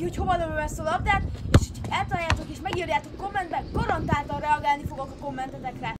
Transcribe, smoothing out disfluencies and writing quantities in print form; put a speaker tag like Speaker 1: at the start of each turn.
Speaker 1: ki, hogy hova lövöm ezt a labdát, és hogy eltaláljátok és megírjátok kommentben, garantáltan reagálni fogok a kommentetekre.